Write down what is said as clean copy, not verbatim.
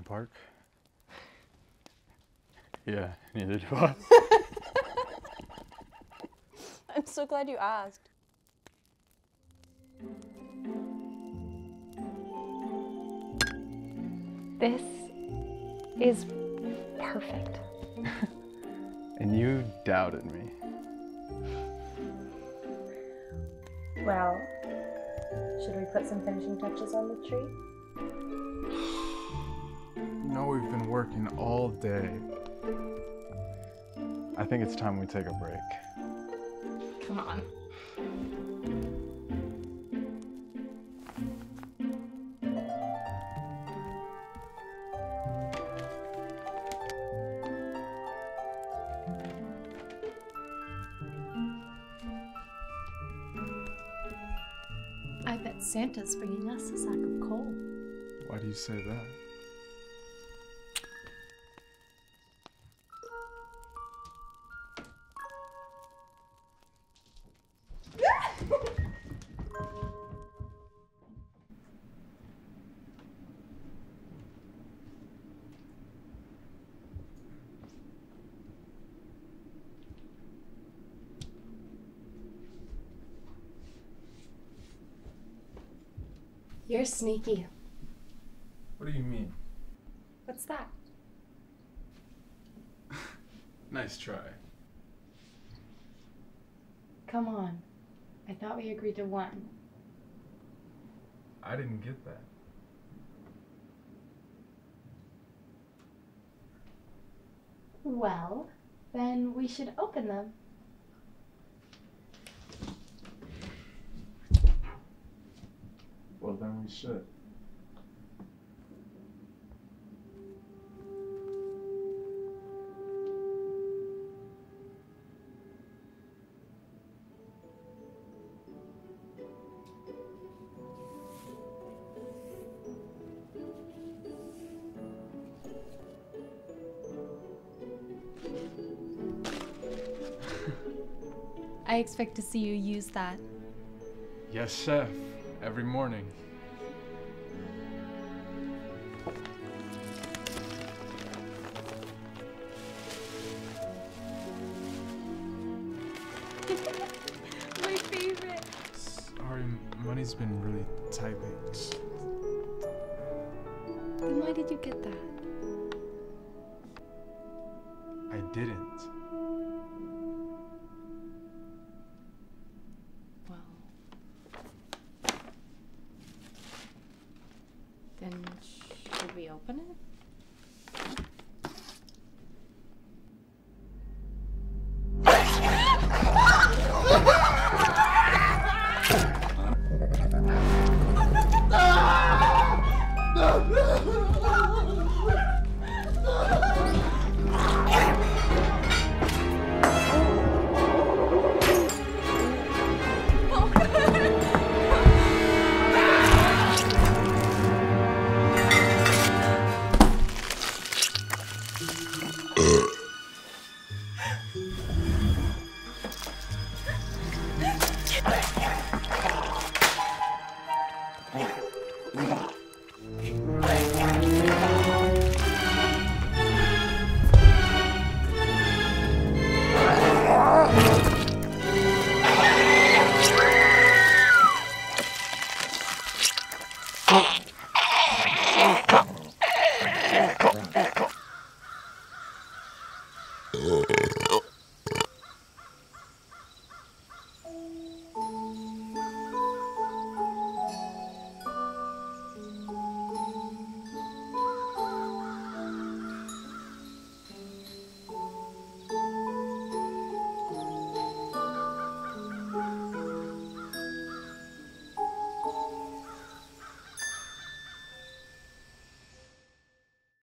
park? Yeah, neither do I. I'm so glad you asked. This is perfect. And you doubted me. Well, should we put some finishing touches on the tree? You know we've been working all day. I think it's time we take a break. Come on. I bet Santa's bringing us a sack of coal. Why do you say that? You're sneaky. What do you mean? What's that? Nice try. Come on. I thought we agreed to one. I didn't get that. Well, then we should open them. Well, then we should. I expect to see you use that. Yes, chef. Every morning. My favorite. Sorry, money's been really tight lately. Then why did you get that? I didn't. Then should we open it?